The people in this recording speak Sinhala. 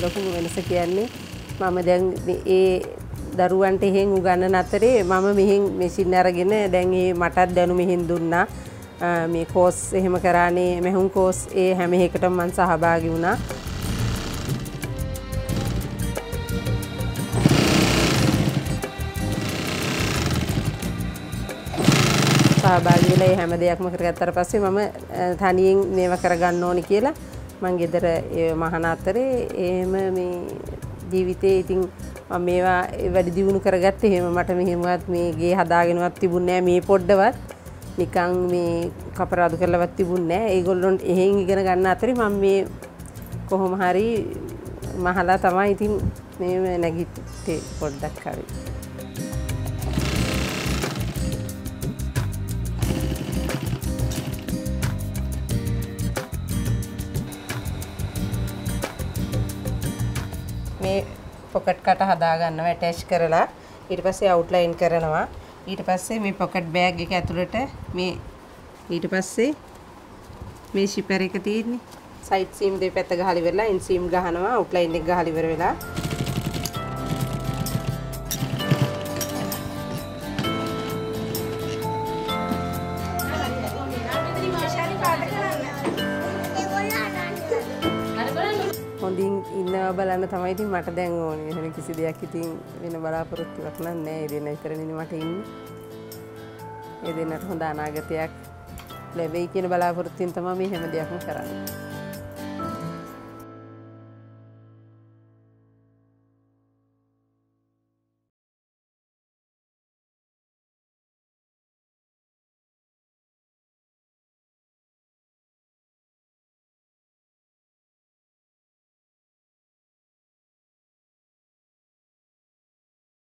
ලොකු වෙනස කියන්නේ මම දැන් ඒ දරුවන්ට එහෙන් උගන්නන අතරේ මම මෙහෙන් මැෂින් අරගෙන දැන් ඒ මටත් දැනු මෙහෙන් දුන්නා. මේ කෝස් එහෙම කරානේ මෙහුම් කෝස් ඒ හැම එකකටම මම සහභාගී වුණා. සහභාගී වෙලා ඒ හැම දෙයක්ම කරගත්තාට පස්සේ මම තනියෙන් මේව කරගන්න ඕනි කියලා මං ගෙදර මහාන අතරේ එහෙම මේ ජීවිතේ ඉතින් මම මේවා වැඩි දියුණු කරගත්තේ එහෙම මට මෙහෙමවත් මේ ගේ හදාගෙනවත් තිබුණේ නැහැ මේ පොඩ්ඩවත් නිකන් මේ කපරාදු කරලවත් තිබුණේ නැහැ. ඒගොල්ලොන්ට එහෙන් ඉගෙන ගන්න අතරේ මම මේ කොහොම හරි මහලා තමයි ඉතින් මේ නැගිට්ටේ පොඩ්ඩක් හරි. මේ පොකට් කට හදා ගන්නවා ඇටච් කරලා ඊට පස්සේ අවුට්ලයින් කරනවා ඊට පස්සේ මේ පොකට් බෑග් එක ඇතුළට මේ ඊට පස්සේ මේ ෂිපර් එක තියෙන්නේ සයිඩ් සීම් දෙපැත්ත ගහලා ඉවරලා ඉන් සීම් ගහනවා අවුට්ලයින් එක ගහලා ඉවර වෙලා හොඳින් ඉන්නවා බලන්න තමයි ඉතින් මට දැන් ඕනේ. එහෙනම් කිසි දෙයක් ඉතින් වෙන බලාපොරොත්තුවක් නැහැ. ඒ දෙන්න විතරනේ මට ඉන්නේ. ඒ දෙන්නට හොඳ අනාගතයක් ලැබෙයි කියන බලාපොරොත්තුෙන් තමයි මේ හැම දෙයක්ම කරන්නේ.